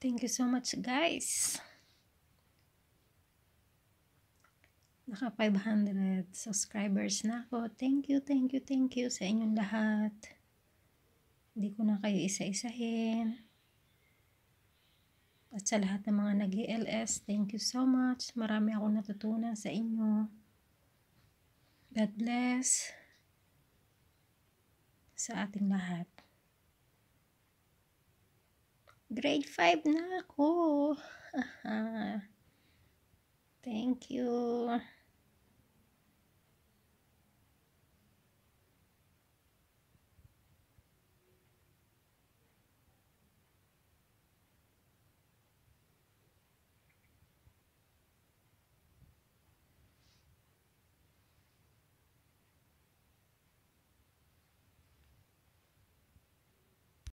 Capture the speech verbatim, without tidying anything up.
Thank you so much, guys. Naka five hundred subscribers na ako. Thank you, thank you, thank you sa inyong lahat. Hindi ko na kayo isa-isahin. At sa lahat ng mga nag-E L S, thank you so much. Marami akong natutunan sa inyo. God bless sa ating lahat. Grade five na ako. Thank you.